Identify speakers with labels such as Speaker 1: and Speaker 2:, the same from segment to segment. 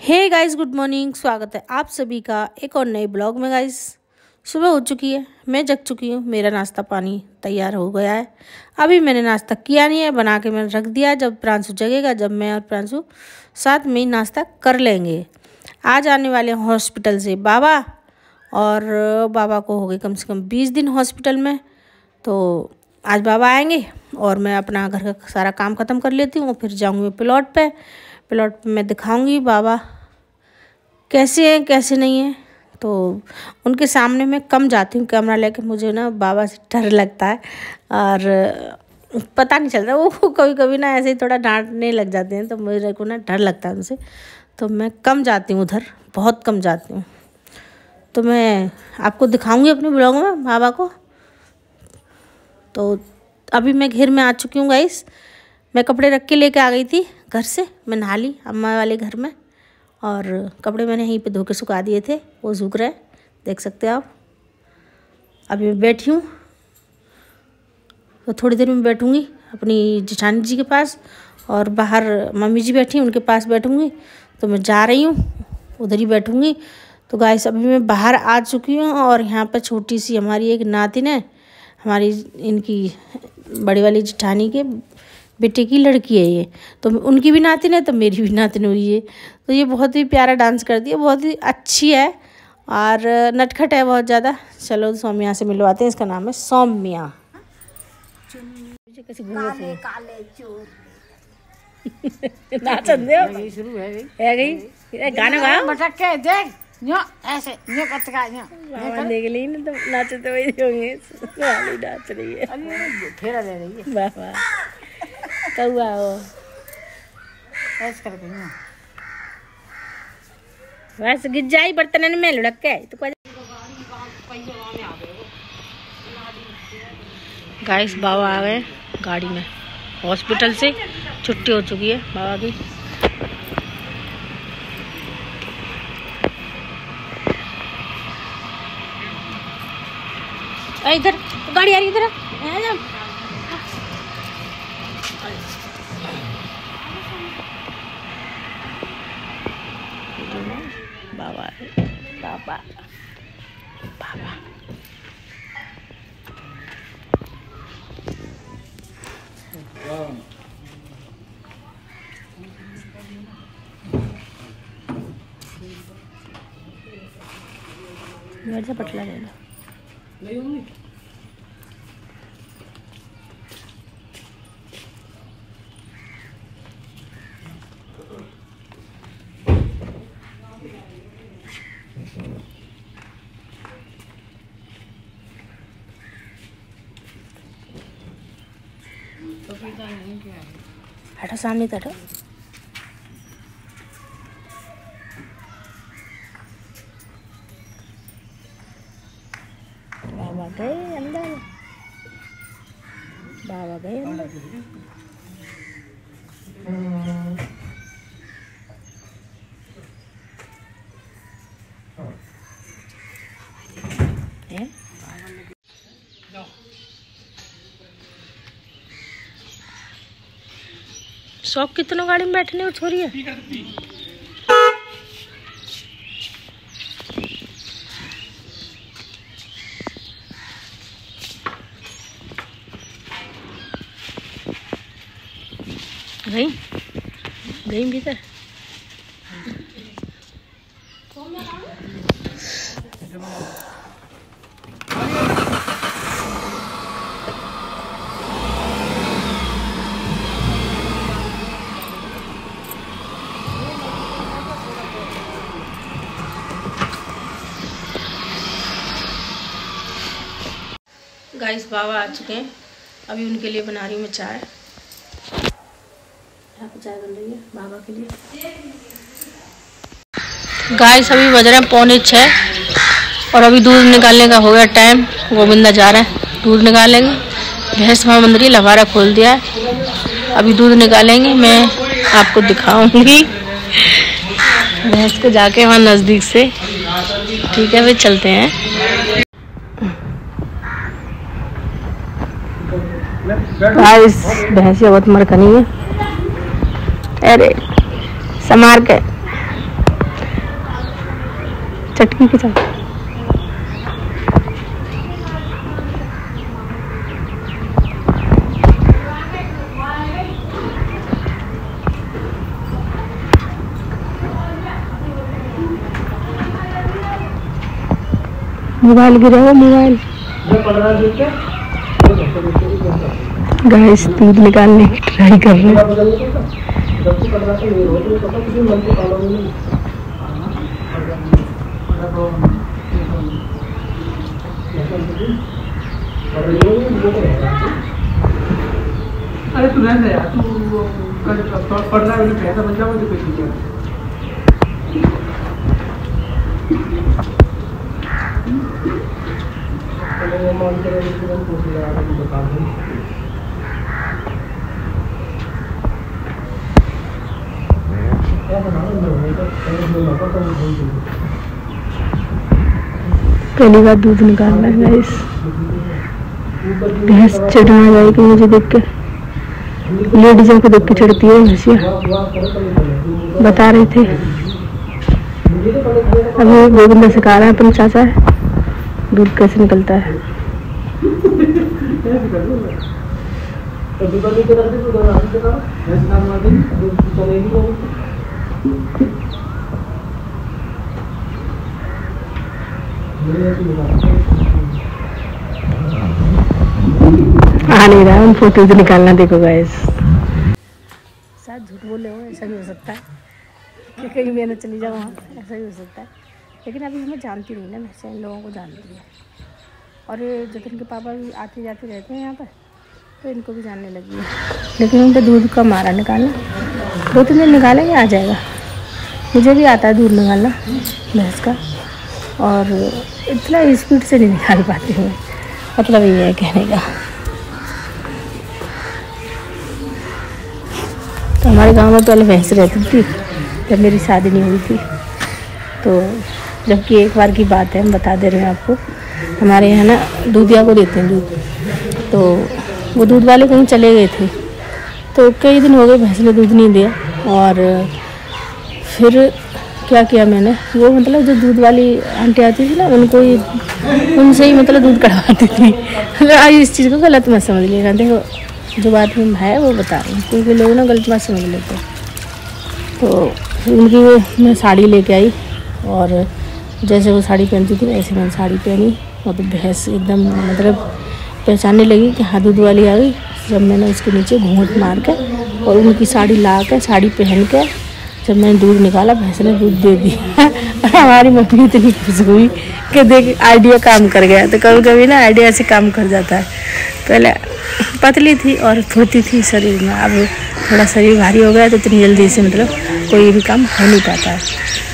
Speaker 1: Hey guys, good morning. स्वागत है आप सभी का एक और नए ब्लॉग में। गाइस सुबह हो चुकी है, मैं जग चुकी हूँ, मेरा नाश्ता पानी तैयार हो गया है। अभी मैंने नाश्ता किया नहीं है, बना के मैंने रख दिया। जब प्रांशु जगेगा, जब मैं और प्रांशु साथ में ही नाश्ता कर लेंगे। आज आने वाले हैं हॉस्पिटल से बाबा, और बाबा को हो गए कम से कम 20 दिन हॉस्पिटल में। तो आज बाबा आएंगे और मैं अपना घर का सारा काम ख़त्म कर लेती हूँ, फिर जाऊँगी प्लॉट पे मैं दिखाऊंगी बाबा कैसे हैं कैसे नहीं है। तो उनके सामने मैं कम जाती हूँ कैमरा लेके, मुझे ना बाबा से डर लगता है और पता नहीं चलता, वो कभी कभी ना ऐसे ही थोड़ा डांटने लग जाते हैं, तो मेरे को ना डर लगता है उनसे। तो मैं कम जाती हूँ उधर, बहुत कम जाती हूँ। तो मैं आपको दिखाऊंगी अपने ब्लॉग में बाबा को। तो अभी मैं घर में आ चुकी हूँ गाइस। मैं कपड़े रख के लेके आ गई थी घर से, मैं नहा ली अम्मा वाले घर में, और कपड़े मैंने यहीं पे धो के सुखा दिए थे, वो सूख रहे, देख सकते हो आप। अभी मैं बैठी हूँ, तो थोड़ी देर में बैठूँगी अपनी जेठानी जी के पास, और बाहर मम्मी जी बैठी उनके पास बैठूँगी। तो मैं जा रही हूँ, उधर ही बैठूँगी। तो गाइस अभी मैं बाहर आ चुकी हूँ, और यहाँ पर छोटी सी हमारी एक नातिन है, हमारी इनकी बड़ी वाली जेठानी के बेटे की लड़की है ये। तो उनकी भी नातिन है, तो मेरी भी नातिन हुई है। तो ये बहुत ही प्यारा डांस करती है, बहुत ही अच्छी है और नटखट है बहुत ज़्यादा। चलो सौम्या से मिलवाते हैं, इसका नाम है सौम्या।
Speaker 2: शुरू है गई
Speaker 1: गाना गाओ,
Speaker 2: मटक के देख न्यो ऐसे न्यो कटका न्यो
Speaker 1: देख ली ना, तो नाचते हुए होंगे। वाली नाच रही है,
Speaker 2: फेरा ले रही है।
Speaker 1: वाह वाह, कौआ हो
Speaker 2: ऐसे करके न्यो
Speaker 1: बस गिर जाई बर्तन में लुढ़क के। तो गाइस बाबा आ गए गाड़ी में, हॉस्पिटल से छुट्टी हो चुकी है बाबा की। इधर गाड़ी आ रही, इधर बाबा बाबा बाबा। घर से पटला ले लो। हटो सामने हटो। बाबा गए अंदर, बाबा गए अंदर। शौक कितनों गाड़ी में बैठने को छोरी है। गई भीतर। गाइस बाबा आ चुके हैं, अभी उनके लिए बना रही हूँ मैं चाय। यहाँ पे चाय बन रही है बाबा के लिए। गाइस अभी बज रहे हैं 5:45, और अभी दूध निकालने का हो गया टाइम। गोविंदा जा रहे हैं दूध निकालेंगे। भैंस वहाँ बंद रही, लवारा खोल दिया है, अभी दूध निकालेंगे। मैं आपको दिखाऊंगी भैंस को जाके वहाँ नज़दीक से। ठीक है, फिर चलते हैं। गाइस भैंसिया बहुत मरकनी है, अरे समार के चटकी के साथ। मोबाइल गिरा हुआ, मोबाइल। गाइस दूध निकालने की ट्राई कर रहे हैं।
Speaker 3: अरे तू रहने यार, तू पढ़ रहा है, पैसा बन जाओ मुझे कोई
Speaker 1: पहली बार दूध निकालना है गाइस। भैंस चढ़ना जाएगी मुझे देख के, लेडीजों को देख के चढ़ती है भैंसिया। बता रहे थे अभी गोविंदा सिखा रहा है अपने चाचा दूध कैसे निकलता है। आ नहीं रहा उन फोटो तो निकालना। देखो गाइस, शायद झूठ बोले हो, ऐसा भी हो सकता है कि कहीं मैं न चली जाऊँ वहाँ, ऐसा भी हो सकता है। लेकिन अभी हमें जानती नहीं ना, वैसे इन लोगों को जानती है। और ये जतिन के पापा भी आते जाते रहते हैं यहाँ पर, तो इनको भी जानने लगी है। लेकिन उनका दूध का मारा निकालना 2-3 दिन निकालेंगे, आ जाएगा। मुझे भी आता है दूध निकालना भैंस का, और इतना स्पीड से नहीं निकाल पाती हूँ, मतलब ये है कहने का। तो हमारे गांव में पहले भैंस रहती थी जब मेरी शादी नहीं हुई थी। तो जबकि एक बार की बात है, हम बता दे रहे हैं आपको। हमारे यहाँ ना दूधिया को देते हैं दूध, तो वो दूध वाले कहीं चले गए थे, तो कई दिन हो गए भैंस ने दूध नहीं दिया। और फिर क्या किया मैंने, वो मतलब जो दूध वाली आंटी आती थी ना, उनको ही उनसे ही मतलब दूध कढ़वाती थी। आज इस चीज़ को गलत मत समझ लेना, देखो जो बात में है वो बता रही हूँ, क्योंकि लोग ना गलत बात समझ लेते हैं। तो उनकी वो मैं साड़ी लेके आई, और जैसे वो साड़ी पहनती थी वैसे मैंने साड़ी पहनी, और तो भैंस एकदम मतलब पहचानने लगी कि हाँ दूध वाली आ गई। जब मैंने उसके नीचे घूंघट मार के और उनकी साड़ी ला के, साड़ी पहन के जब मैंने दूध निकाला, भैंस ने दूध दे दिया। और हमारी मम्मी इतनी खुश हुई कि देख आइडिया काम कर गया। तो कभी कभी ना आइडिया से काम कर जाता है। पहले पतली थी और फुर्ती थी शरीर में, अब थोड़ा शरीर भारी हो गया, तो इतनी जल्दी से मतलब कोई भी काम हो नहीं पाता है।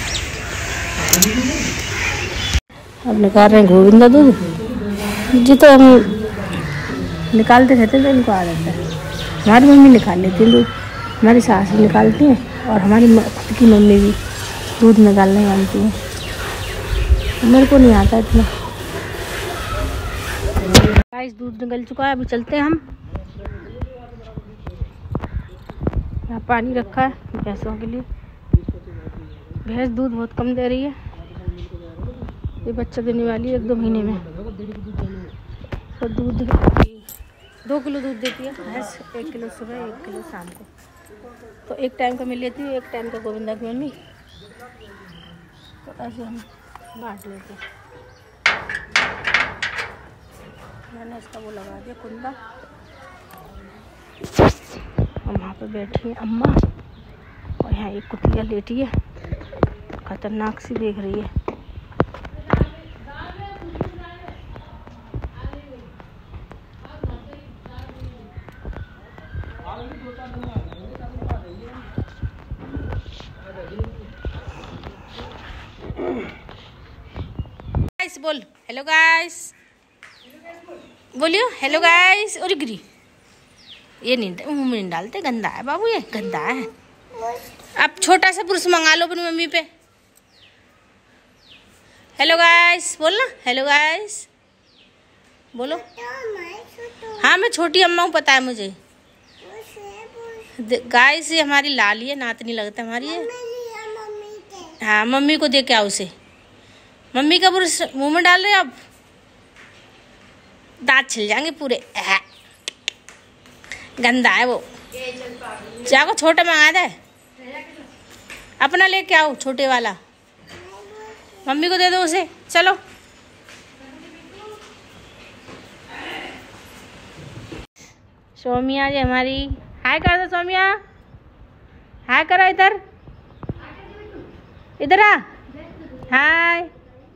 Speaker 1: अब निकाल रहे हैं गोविंदा दूध जी, तो हम निकालते रहते हैं तो इनको आ जाता है। हमारी मम्मी निकाल लेती है दूध, हमारी सास भी निकालती हैं, और हमारी खुद की मम्मी भी दूध निकालने जानती है। मेरे को नहीं आता इतना। गाइस दूध निकल चुका है, अभी चलते हैं हम। यहाँ पानी रखा है भैंसों के लिए। भैंस दूध बहुत कम दे रही है, ये बच्चा देने वाली है 1-2 महीने में। तो दूध 2 किलो दूध देती है भैंस, 1 किलो सुबह 1 किलो शाम को। तो एक टाइम का मिल लेती है, एक टाइम का गोविंदा की मम्मी। तो ऐसे हम बांट लेते हैं। मैंने इसका वो लगा दिया कुंडा, और वहाँ पे बैठी है अम्मा, और यहाँ एक कुतिया लेटी है, खतरनाक सी देख रही है। गाइस बोल हेलो गाइस, बोलियो हेलो गाइस। और गिरी ये नहीं मुंह में नहीं डालते, गंदा है बाबू, ये गंदा है। अब छोटा सा पुरुष मंगा लो अपनी मम्मी पे। हेलो गाइस बोलना, हेलो गाइस बोलो। हाँ मैं छोटी अम्मा हूँ, पता है मुझे। गाइस ये हमारी लाली है, नातनी लगता है हमारी है। हाँ मम्मी को दे के आओ उसे, मम्मी का ब्रश मुंह में डाल रहे आप, दांत छिल जाएंगे पूरे। गंदा है वो। जाको छोटा मंगा दे, अपना लेके आओ छोटे वाला, मम्मी को दे दो उसे। चलो सोमिया जी हमारी, हाय कर दो सोमिया, हाय करो, इधर इधर आ, हाय।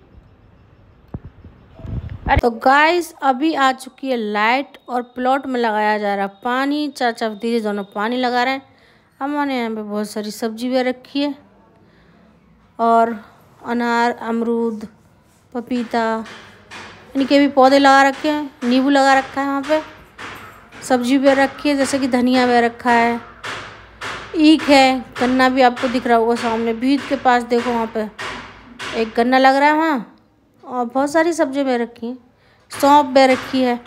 Speaker 1: तो गाइस अभी आ चुकी है लाइट और प्लॉट में लगाया जा रहा है पानी। चाचा दीदी दोनों पानी लगा रहे हैं। हमारे यहाँ पे बहुत सारी सब्जी भी रखी है और अनार, अमरूद, पपीता, इनके भी पौधे लगा रखे हैं। नींबू लगा रखा है वहाँ पे, सब्जी भी रखी है जैसे कि धनिया भी रखा है, ईख है, गन्ना भी आपको दिख रहा होगा सामने भीत के पास, देखो वहाँ पे एक गन्ना लग रहा है वहाँ। और बहुत सारी सब्जियाँ भी रखी हैं, सौंफ भी रखी है।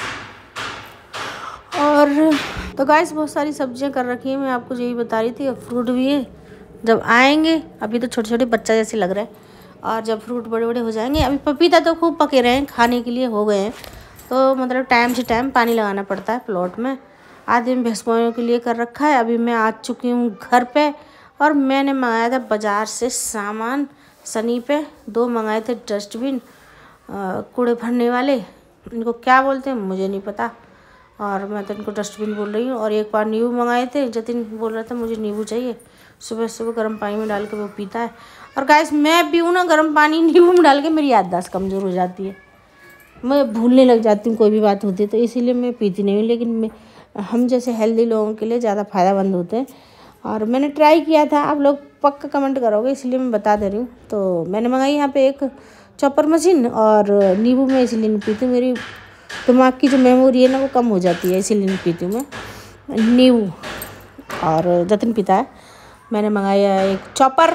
Speaker 1: और तो गाइस बहुत सारी सब्जियाँ कर रखी हैं, मैं आपको यही बता रही थी। और फ्रूट भी है, जब आएंगे, अभी तो छोटे छोटे बच्चा जैसे लग रहा है, और जब फ्रूट बड़े बड़े हो जाएंगे। अभी पपीता तो खूब पके रहे हैं, खाने के लिए हो गए हैं, तो मतलब टाइम से टाइम पानी लगाना पड़ता है प्लॉट में। आधे में भैंसों के लिए कर रखा है। अभी मैं आ चुकी हूँ घर पे, और मैंने मंगाया था बाज़ार से सामान। शनि पे 2 मंगाए थे डस्टबिन, कूड़े भरने वाले, इनको क्या बोलते हैं मुझे नहीं पता, और मैं तो इनको डस्टबिन बोल रही हूँ। और एक बार नींबू मंगाए थे, जतिन बोल रहा था मुझे नींबू चाहिए, सुबह सुबह गर्म पानी में डाल के वो पीता है। और गाइस मैं पीऊँ ना गर्म पानी नींबू में डाल के, मेरी याददाश्त कमज़ोर हो जाती है, मैं भूलने लग जाती हूँ कोई भी बात होती है, तो इसीलिए मैं पीती नहीं हूँ। लेकिन हम जैसे हेल्दी लोगों के लिए ज़्यादा फ़ायदेमंद होते हैं। और मैंने ट्राई किया था, आप लोग पक्का कमेंट करोगे इसलिए मैं बता दे रही हूँ। तो मैंने मंगाई यहाँ पे एक चॉपर मशीन, और नींबू मैं इसीलिए नहीं पीती हूँ, मेरी दिमाग की जो मेमोरी है ना वो कम हो जाती है, इसीलिए नहीं पीती हूँ मैं नींबू। और जतिन पीता है। मैंने मंगाया एक चॉपर,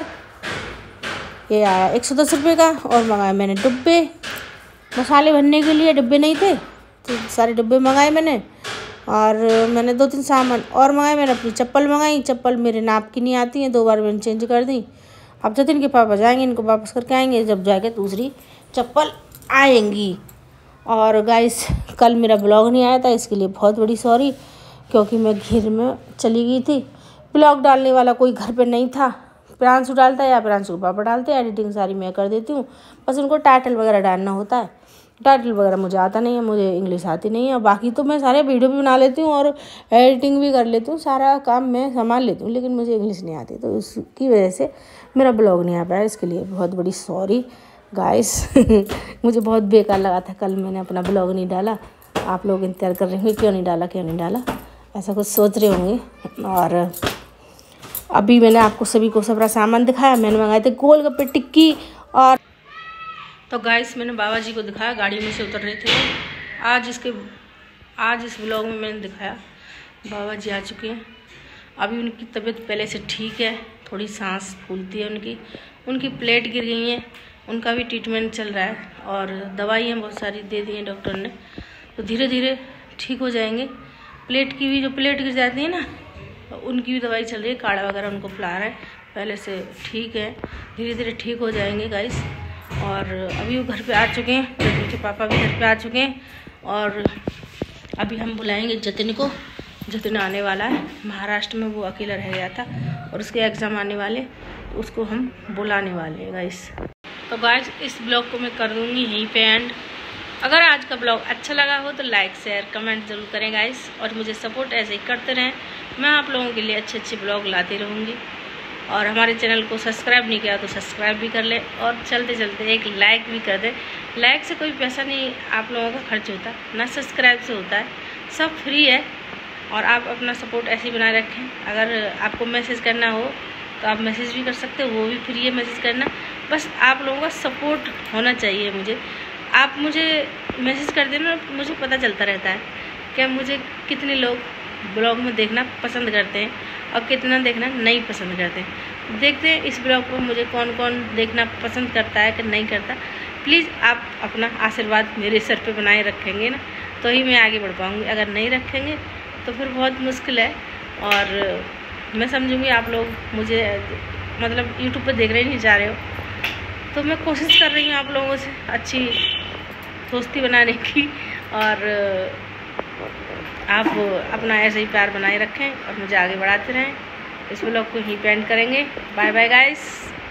Speaker 1: ये आया 110 रुपये का। और मंगाया मैंने डिब्बे, मसाले भरने के लिए डिब्बे नहीं थे तो सारे डिब्बे मंगाए मैंने। और मैंने 2-3 सामान और मंगाए। मैंने अपनी चप्पल मंगाई, चप्पल मेरे नाप की नहीं आती है, 2 बार मैंने चेंज कर दी। अब जतिन के पापा जाएंगे, इनको वापस करके आएंगे, जब जाके दूसरी चप्पल आएंगी। और गाइस कल मेरा ब्लॉग नहीं आया था, इसके लिए बहुत बड़ी सॉरी, क्योंकि मैं घर में चली गई थी। ब्लॉग डालने वाला कोई घर पे नहीं था, प्रांशु डालता है या प्रांशु के पापा डालते हैं, एडिटिंग सारी मैं कर देती हूँ, बस उनको टाइटल वगैरह डालना होता है। टाइटल वगैरह मुझे आता नहीं है, मुझे इंग्लिश आती नहीं है। और बाकी तो मैं सारे वीडियो भी बना लेती हूँ और एडिटिंग भी कर लेती हूँ, सारा काम मैं संभाल लेती हूँ, लेकिन मुझे इंग्लिश नहीं आती, तो उसकी वजह से मेरा ब्लॉग नहीं आ पाया। इसके लिए बहुत बड़ी सॉरी गाइस। मुझे बहुत बेकार लगा था कल मैंने अपना ब्लॉग नहीं डाला। आप लोग इंतजार कर रहे होंगे क्यों नहीं डाला, ऐसा कुछ सोच रहे होंगे। और अभी मैंने आपको सभी को सबरा सामान दिखाया। मैंने मंगाए थे गोलगप्पे, टिक्की। और तो गाइस मैंने बाबा जी को दिखाया, गाड़ी में से उतर रहे थे। आज इस ब्लॉग में मैंने दिखाया बाबा जी आ चुके हैं। अभी उनकी तबीयत पहले से ठीक है, थोड़ी सांस फूलती है उनकी प्लेट गिर गई है, उनका भी ट्रीटमेंट चल रहा है। और दवाइयाँ बहुत सारी दे दी हैं डॉक्टर ने, तो धीरे धीरे ठीक हो जाएंगे। प्लेट की भी, जो प्लेट गिर जाती है ना, उनकी भी दवाई चल रही है, काढ़ा वगैरह उनको पिला रहा है, पहले से ठीक है, धीरे धीरे ठीक हो जाएंगे गाइस। और अभी वो घर पे आ चुके हैं, उनके पापा भी घर पे आ चुके हैं। और अभी हम बुलाएंगे जतिन को, जतिन आने वाला है, महाराष्ट्र में वो अकेला रह गया था और उसके एग्ज़ाम आने वाले, तो उसको हम बुलाने वाले हैं गाइस। तो गाइस इस ब्लॉग को मैं कर दूँगी यहीं पे एंड। अगर आज का ब्लॉग अच्छा लगा हो तो लाइक शेयर कमेंट ज़रूर करें गाइस, और मुझे सपोर्ट ऐसे ही करते रहें। मैं आप लोगों के लिए अच्छे अच्छे ब्लॉग लाती रहूँगी। और हमारे चैनल को सब्सक्राइब नहीं किया तो सब्सक्राइब भी कर लें, और चलते चलते एक लाइक भी कर दें। लाइक से कोई पैसा नहीं आप लोगों का खर्च होता, ना सब्सक्राइब से होता है, सब फ्री है। और आप अपना सपोर्ट ऐसे ही बनाए रखें। अगर आपको मैसेज करना हो तो आप मैसेज भी कर सकते हो, वो भी फ्री है मैसेज करना। बस आप लोगों का सपोर्ट होना चाहिए मुझे। आप मुझे मैसेज कर देना, मुझे पता चलता रहता है कि मुझे कितने लोग ब्लॉग में देखना पसंद करते हैं और कितना देखना नहीं पसंद करते हैं। देखते हैं इस ब्लॉग को मुझे कौन कौन देखना पसंद करता है कि नहीं करता। प्लीज़ आप अपना आशीर्वाद मेरे सर पे बनाए रखेंगे ना, तो ही मैं आगे बढ़ पाऊँगी। अगर नहीं रखेंगे तो फिर बहुत मुश्किल है। और मैं समझूँगी आप लोग मुझे मतलब यूट्यूब पे देख रहे नहीं जा रहे हो, तो मैं कोशिश कर रही हूँ आप लोगों से अच्छी दोस्ती बनाने की, और आप अपना ऐसे ही प्यार बनाए रखें और मुझे आगे बढ़ाते रहें। इस ब्लॉग को ही पेंट करेंगे। Bye bye guys.